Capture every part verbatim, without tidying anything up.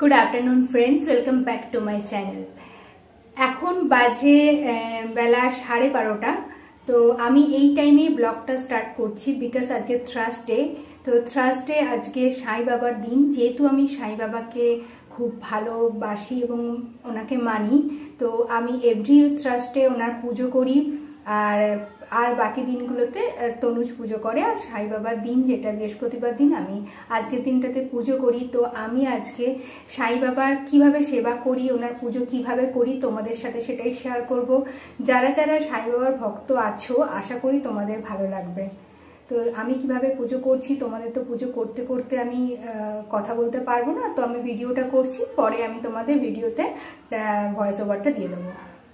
Good afternoon friends, welcome back to my channel. এখন বাজে বেলা সাড়ে বারোটা। তো আমি এই টাইমে ব্লগটা স্টার্ট করছি বিকজ আজকে থার্সডে। তো থার্সডে আজকে সাই বাবার দিন, যেহেতু আমি সাই বাবাকে খুব ভালোবাসি এবং ওনাকে মানি, তো আমি এভরি থার্সডে ওনার পুজো করি। আর আর বাকি দিনগুলোতে তনুজ পুজো করে। আর সাই বাবার দিন, যেটা বৃহস্পতিবার দিন, আমি আজকের দিনটাতে পুজো করি। তো আমি আজকে সাই বাবার কিভাবে সেবা করি, ওনার পুজো কিভাবে করি, তোমাদের সাথে সেটাই শেয়ার করব। যারা যারা সাই বাবার ভক্ত আছো, আশা করি তোমাদের ভালো লাগবে। তো আমি কিভাবে পুজো করছি, তোমাদের তো পুজো করতে করতে আমি কথা বলতে পারবো না, তো আমি ভিডিওটা করছি, পরে আমি তোমাদের ভিডিওতে ভয়েস ওভারটা দিয়ে দেবো।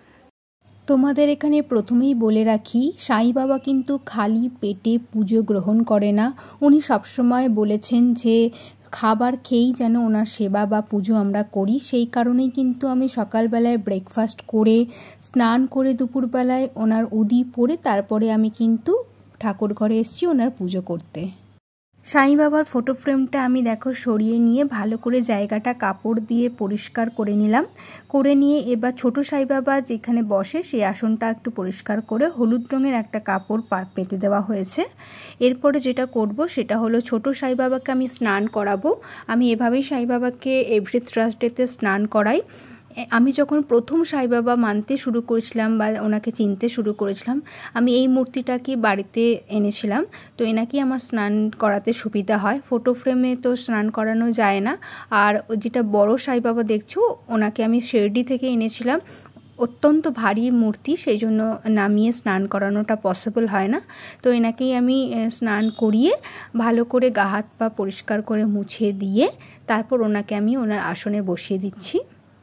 তোমাদের এখানে প্রথমেই বলে রাখি, সাই বাবা কিন্তু খালি পেটে পুজো গ্রহণ করে না। উনি সবসময় বলেছেন যে খাবার খেয়েই যেন ওনার সেবা বা পুজো আমরা করি। সেই কারণেই কিন্তু আমি সকালবেলায় ব্রেকফাস্ট করে, স্নান করে, দুপুরবেলায় ওনার উদি পরে তারপরে আমি কিন্তু ঠাকুর ঘরে এসেছি ওনার পুজো করতে। সাই বাবার ফটো ফ্রেমটা আমি দেখো সরিয়ে নিয়ে ভালো করে জায়গাটা কাপড় দিয়ে পরিষ্কার করে নিলাম। করে নিয়ে এবার ছোট সাই বাবা যেখানে বসে সেই আসনটা একটু পরিষ্কার করে হলুদ রঙের একটা কাপড় পেতে দেওয়া হয়েছে। এরপরে যেটা করব সেটা হলো ছোট সাই বাবাকে আমি স্নান করাবো। আমি এভাবেই সাই বাবাকে এভরি থার্সডেতে স্নান করাই। আমি যখন প্রথম সাই বাবা মানতে শুরু করেছিলাম বা ওনাকে চিনতে শুরু করেছিলাম, আমি এই মূর্তিটাকে বাড়িতে এনেছিলাম। তো এনাকেই আমার স্নান করাতে সুবিধা হয়। ফটো ফ্রেমে তো স্নান করানো যায় না। আর যেটা বড় সাই বাবা দেখছো, ওনাকে আমি শিরডি থেকে এনেছিলাম। অত্যন্ত ভারী মূর্তি, সেই জন্য নামিয়ে স্নান করানোটা পসিবল হয় না। তো এনাকেই আমি স্নান করিয়ে ভালো করে গা হাত পা পরিষ্কার করে মুছে দিয়ে তারপর ওনাকে আমি ওনার আসনে বসিয়ে দিচ্ছি।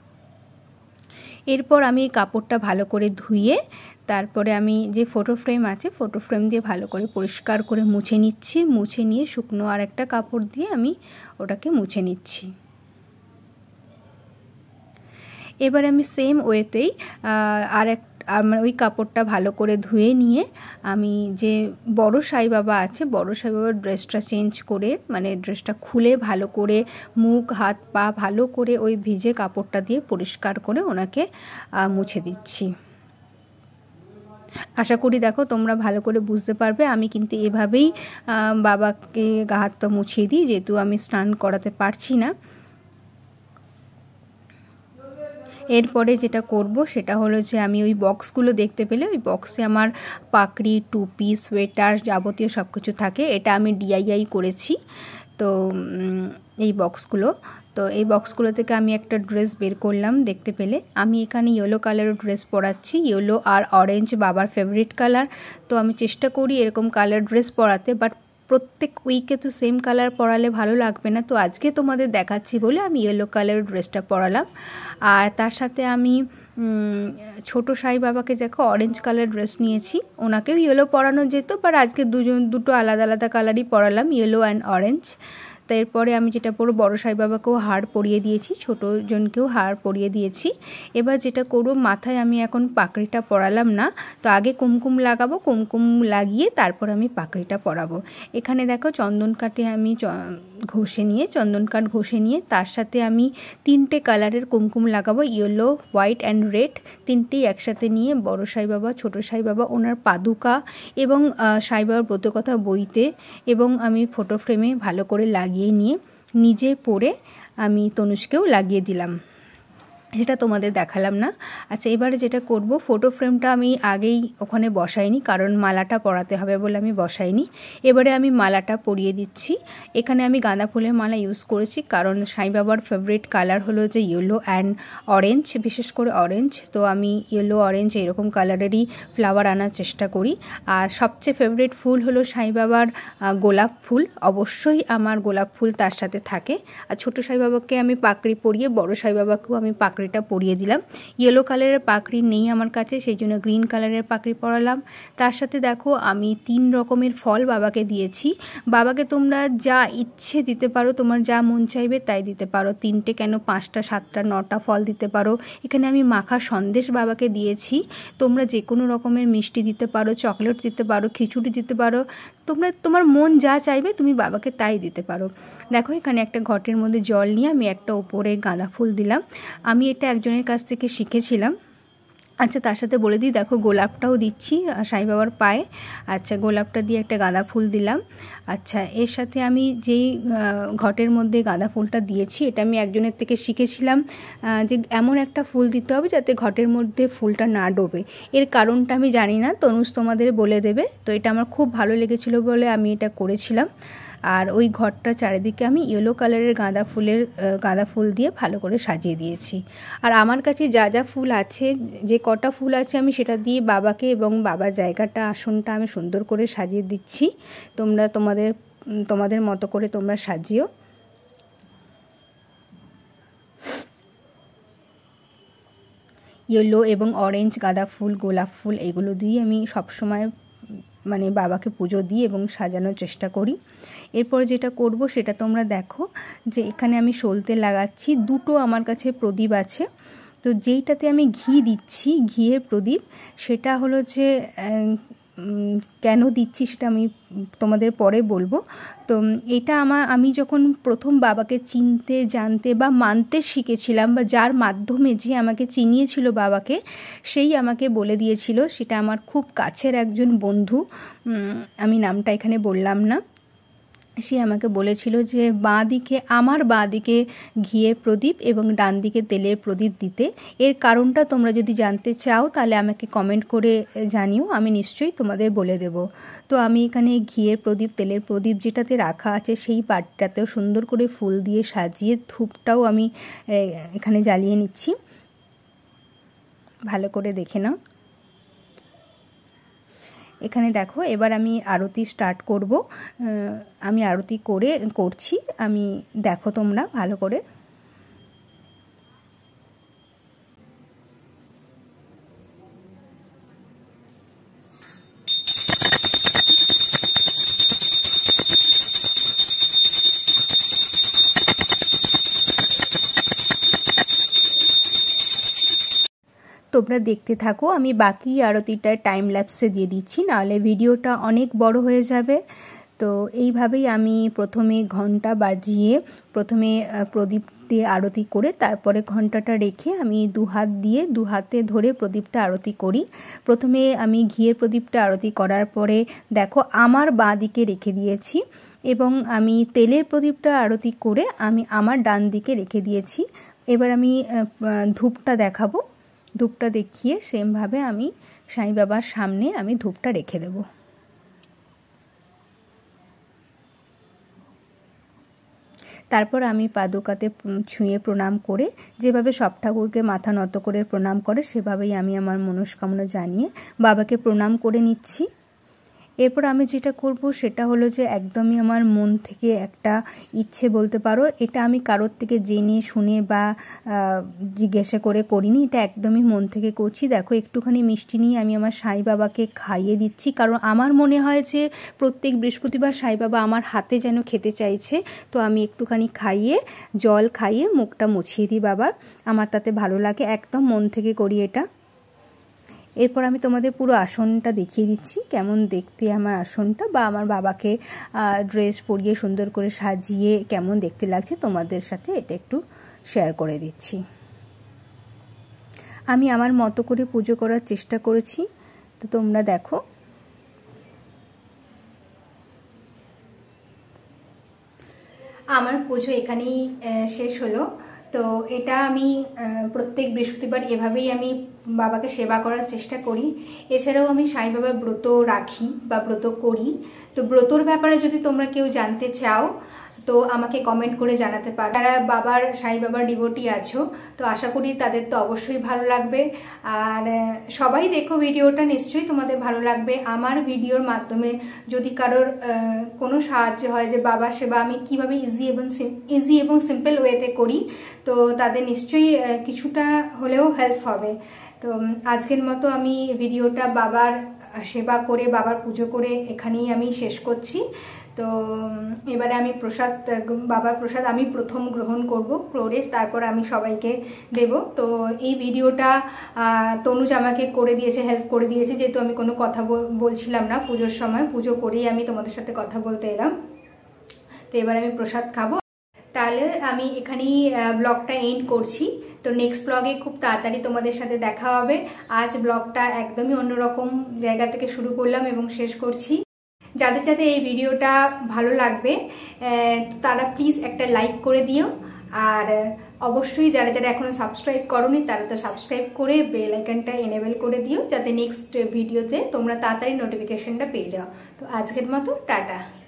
এরপর আমি কাপড়টা ভালো করে ধুয়ে তারপরে আমি যে ফটো ফ্রেম আছে ফটো ফ্রেম দিয়ে ভালো করে পরিষ্কার করে মুছে নিচ্ছি। মুছে নিয়ে শুকনো আর একটা কাপড় দিয়ে আমি ওটাকে মুছে নিচ্ছি। এবার আমি সেম ওয়েতেই আর এক আমার ওই কাপড়টা ভালো করে ধুয়ে নিয়ে আমি যে বড় সাই বাবা আছে, বড় সাই বাবার ড্রেসটা চেঞ্জ করে, মানে ড্রেসটা খুলে ভালো করে মুখ হাত পা ভালো করে ওই ভিজে কাপড়টা দিয়ে পরিষ্কার করে ওনাকে মুছে দিচ্ছি। আশা করি দেখো তোমরা ভালো করে বুঝতে পারবে। আমি কিন্তু এভাবেই বাবাকে গা হাত পা মুছিয়ে দিই, যেহেতু আমি স্নান করাতে পারছি না। এরপরে যেটা করব সেটা হলো যে আমি ওই বক্সগুলো দেখতে পেলে, ওই বক্সে আমার পাকড়ি, টুপি, সোয়েটার যাবতীয় সব কিছু থাকে। এটা আমি ডিআইআই করেছি। তো এই বক্সগুলো তো এই বক্সগুলো থেকে আমি একটা ড্রেস বের করলাম দেখতে পেলে। আমি এখানে ইয়েলো কালারের ড্রেস পরাচ্ছি। ইয়েলো আর অরেঞ্জ বাবার ফেভারিট কালার। তো আমি চেষ্টা করি এরকম কালার ড্রেস পরাতে, বাট প্রত্যেক উইকে তো সেম কালার পরালে ভালো লাগবে না। তো আজকে তোমাদের দেখাচ্ছি বলে আমি ইয়েলো কালারের ড্রেসটা পরালাম। আর তার সাথে আমি ছোট সাই বাবাকে দেখো অরেঞ্জ কালার ড্রেস নিয়েছি। ওনাকেও ইয়েলো পরানো যেত, বাট আজকে দুজন দুটো আলাদা আলাদা কালারই পরালাম, ইয়েলো অ্যান্ড অরেঞ্জ। তো এরপরে আমি যেটা পরবো, বড়ো সাই বাবাকেও হার পরিয়ে দিয়েছি, ছোটো জনকেও হার পরিয়ে দিয়েছি। এবার যেটা করবো, মাথায় আমি এখন পাকড়িটা পরালাম না, তো আগে কুমকুম লাগাবো। কুমকুম লাগিয়ে তারপর আমি পাকড়িটা পরাবো। এখানে দেখো চন্দন কাঠে আমি ঘষে নিয়ে চন্দন কাঠ ঘষে নিয়ে তার সাথে আমি তিনটে কালারের কুমকুম লাগাবো, ইয়েলো, হোয়াইট অ্যান্ড রেড, তিনটেই একসাথে নিয়ে বড় সাই বাবা, ছোটো সাই বাবা, ওনার পাদুকা এবং সাই বাবার ব্রতকথা বইতে এবং আমি ফটো ফ্রেমে ভালো করে লাগিয়ে নিয়ে নিজে পরে আমি তনুজকেও লাগিয়ে দিলাম। সেটা তোমাদের দেখালাম না। আচ্ছা, এবারে যেটা করব, ফটো ফ্রেমটা আমি আগেই ওখানে বসাইনি, কারণ মালাটা পরাতে হবে বলে আমি বসাইনি। এবারে আমি মালাটা পরিয়ে দিচ্ছি। এখানে আমি গাঁদা ফুলের মালা ইউজ করেছি, কারণ সাই বাবার ফেভারিট কালার হলো যে ইয়েলো অ্যান্ড অরেঞ্জ, বিশেষ করে অরেঞ্জ। তো আমি ইয়েলো অরেঞ্জ এরকম কালারেরই ফ্লাওয়ার আনার চেষ্টা করি। আর সবচেয়ে ফেভারিট ফুল হলো সাই বাবার গোলাপ ফুল। অবশ্যই আমার গোলাপ ফুল তার সাথে থাকে। আর ছোটো সাই বাবাকে আমি পাকড়ি পরিয়ে বড় সাই বাবাকেও আমি পাকড়ি পাকড়িটা পরিয়ে দিলাম। ইয়েলো কালারের পাকড়ি নেই আমার কাছে, সেই জন্য গ্রিন কালারের পাকড়ি পরালাম। তার সাথে দেখো আমি তিন রকমের ফল বাবাকে দিয়েছি। বাবাকে তোমরা যা ইচ্ছে দিতে পারো, তোমার যা মন চাইবে তাই দিতে পারো। তিনটে কেন, পাঁচটা, সাতটা, নটা ফল দিতে পারো। এখানে আমি মাখা সন্দেশ বাবাকে দিয়েছি। তোমরা যে কোনো রকমের মিষ্টি দিতে পারো, চকলেট দিতে পারো, খিচুড়ি দিতে পারো। তোমরা তোমার মন যা চাইবে তুমি বাবাকে তাই দিতে পারো। দেখো এখানে একটা ঘটের মধ্যে জল নিয়ে আমি একটা ওপরে গাঁদা ফুল দিলাম। আমি এটা একজনের কাছ থেকে শিখেছিলাম। আচ্ছা তার সাথে বলে দিই, দেখো গোলাপটাও দিচ্ছি সাই বাবার পায়ে। আচ্ছা গোলাপটা দিয়ে একটা গাঁদা ফুল দিলাম। আচ্ছা এর সাথে আমি যেই ঘটের মধ্যে গাঁদা ফুলটা দিয়েছি এটা আমি একজনের থেকে শিখেছিলাম যে এমন একটা ফুল দিতে হবে যাতে ঘটের মধ্যে ফুলটা না ডোবে। এর কারণটা আমি জানি না, তনুজ তোমাদের বলে দেবে। তো এটা আমার খুব ভালো লেগেছিল বলে আমি এটা করেছিলাম। আর ওই ঘরটা চারিদিকে আমি ইয়েলো কালারের গাঁদা ফুলের গাঁদা ফুল দিয়ে ভালো করে সাজিয়ে দিয়েছি। আর আমার কাছে যা যা ফুল আছে, যে কটা ফুল আছে আমি সেটা দিয়ে বাবাকে এবং বাবার জায়গাটা আসনটা আমি সুন্দর করে সাজিয়ে দিচ্ছি। তোমরা তোমাদের তোমাদের মতো করে তোমরা সাজিও। ইয়েলো এবং অরেঞ্জ গাঁদা ফুল, গোলাপ ফুল এগুলো দিয়ে আমি সবসময় মানে বাবাকে পুজো দিই এবং সাজানোর চেষ্টা করি। এরপর যেটা করব সেটা তোমরা দেখো, যে এখানে আমি সলতে লাগাচ্ছি। দুটো আমার কাছে প্রদীপ আছে, তো যেইটাতে আমি ঘি দিচ্ছি, ঘিয়ের প্রদীপ, সেটা হলো যে কেন দিচ্ছি সেটা আমি তোমাদের পরে বলবো। তো এটা আমার আমি যখন প্রথম বাবাকে চিনতে জানতে বা মানতে শিখেছিলাম, বা যার মাধ্যমে যে আমাকে চিনিয়েছিল বাবাকে, সেই আমাকে বলে দিয়েছিল। সেটা আমার খুব কাছের একজন বন্ধু, আমি নামটা এখানে বললাম না। সে আমাকে বলেছিল যে বাঁ দিকে, আমার বাঁ দিকে ঘিয়ের প্রদীপ এবং ডান দিকে তেলের প্রদীপ দিতে। এর কারণটা তোমরা যদি জানতে চাও তাহলে আমাকে কমেন্ট করে জানিও, আমি নিশ্চয়ই তোমাদের বলে দেব। তো আমি এখানে ঘিয়ের প্রদীপ, তেলের প্রদীপ যেটাতে রাখা আছে সেই পাটটাতেও সুন্দর করে ফুল দিয়ে সাজিয়ে ধূপটাও আমি এখানে জ্বালিয়ে নিচ্ছি। ভালো করে দেখে নাও। এখানে দেখো এবার আমি আরতি স্টার্ট করব। আমি আরতি করে করছি, আমি দেখো তোমরা ভালো করে। তোমরা দেখতে থাকো, আমি বাকি আরতিটা টাইম ল্যাপসে দিয়ে দিচ্ছি, নাহলে ভিডিওটা অনেক বড় হয়ে যাবে। তো এইভাবেই আমি প্রথমে ঘন্টা বাজিয়ে, প্রথমে প্রদীপ দিয়ে আরতি করে তারপরে ঘন্টাটা রেখে আমি দু হাত দিয়ে দু হাতে ধরে প্রদীপটা আরতি করি। প্রথমে আমি ঘিয়ের প্রদীপটা আরতি করার পরে দেখো আমার বাঁ দিকে রেখে দিয়েছি, এবং আমি তেলের প্রদীপটা আরতি করে আমি আমার ডান দিকে রেখে দিয়েছি। এবার আমি ধূপটা দেখাবো। ধূপটা দেখিয়ে সেমভাবে আমি সাই বাবার সামনে আমি ধূপটা রেখে দেব। তারপর আমি পাদুকাতে ছুঁয়ে প্রণাম করে, যেভাবে সব ঠাকুরকে মাথা নত করে প্রণাম করে সেভাবেই আমি আমার মনস্কামনা জানিয়ে বাবাকে প্রণাম করে নিচ্ছি। এরপর আমি যেটা করব সেটা হলো যে একদমই আমার মন থেকে একটা ইচ্ছে বলতে পারো, এটা আমি কারোর থেকে জেনে শুনে বা জিজ্ঞাসা করে করিনি, এটা একদমই মন থেকে করছি। দেখো একটুখানি মিষ্টি নিয়ে আমি আমার সাই বাবাকে খাইয়ে দিচ্ছি, কারণ আমার মনে হয় যে প্রত্যেক বৃহস্পতিবার সাই বাবা আমার হাতে যেন খেতে চাইছে। তো আমি একটুখানি খাইয়ে, জল খাইয়ে মুখটা মুছিয়ে দিই বাবার, আমার তাতে ভালো লাগে, একদম মন থেকে করি এটা। এরপর আমি তোমাদের পুরো আসনটা দেখিয়ে দিচ্ছি, কেমন দেখতে আমার আসনটা, বা আমার বাবাকে ড্রেস পরিয়ে সুন্দর করে সাজিয়ে কেমন দেখতে লাগছে তোমাদের সাথে এটা একটু শেয়ার করে দিচ্ছি। আমি আমার মতো করে পুজো করার চেষ্টা করেছি, তো তোমরা দেখো। আমার পুজো এখানেই শেষ হলো। তো এটা আমি প্রত্যেক বৃহস্পতিবার এভাবেই আমি বাবাকে সেবা করার চেষ্টা করি। এছাড়াও আমি সাই বাবার ব্রত রাখি বা ব্রত করি। তো ব্রতর ব্যাপারে যদি তোমরা কেউ জানতে চাও তো আমাকে কমেন্ট করে জানাতে পারো। যারা বাবার সাই বাবার ডিভোটি আছো তো আশা করি তাদের তো অবশ্যই ভালো লাগবে। আর সবাই দেখো ভিডিওটা, নিশ্চয়ই তোমাদের ভালো লাগবে। আমার ভিডিওর মাধ্যমে যদি কারোর কোনো সাহায্য হয় যে বাবার সেবা আমি কিভাবে ইজি এবং ইজি এবং সিম্পল ওয়েতে করি, তো তাদের নিশ্চয়ই কিছুটা হলেও হেল্প হবে। তো আজকের মতো আমি ভিডিওটা বাবার সেবা করে, বাবার পুজো করে এখানেই আমি শেষ করছি। তো তো এবারে আমি প্রসাদ, বাবার প্রসাদ আমি প্রথম গ্রহণ করব প্রবেশ, তারপর আমি সবাইকে দেব। তো এই ভিডিওটা তনুজ আমাকে করে দিয়েছে, হেল্প করে দিয়েছে, যেহেতু আমি কোনো কথা বলছিলাম না পুজোর সময়, পুজো করেই আমি তোমাদের সাথে কথা বলতে এলাম। তো এবার আমি প্রসাদ খাবো। তাহলে আমি এখানেই ব্লগটা এন্ড করছি। তো নেক্সট ব্লগে খুব তাড়াতাড়ি তোমাদের সাথে দেখা হবে। আজ ব্লগটা একদমই অন্যরকম জায়গা থেকে শুরু করলাম এবং শেষ করছি। যাদের যাদের এই ভিডিওটা ভালো লাগবে তারা প্লিজ একটা লাইক করে দিও, আর অবশ্যই যারা যারা এখনো সাবস্ক্রাইব করোনি তারা তো সাবস্ক্রাইব করে বেল আইকনটা এনেবল করে দিও, যাতে নেক্সট ভিডিওতে তোমরা তাড়াতাড়ি নোটিফিকেশনটা পেয়ে যাও। তো আজকের মতো টাটা।